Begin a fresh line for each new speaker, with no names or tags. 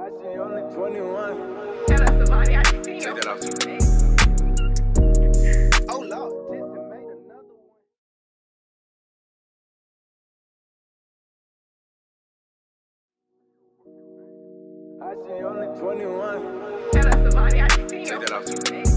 I see only 21.
Tell us somebody I can see.
Take that off too.
Oh Lord, this made another one. I see only 21.
Tell us somebody I can see.
Take that off too.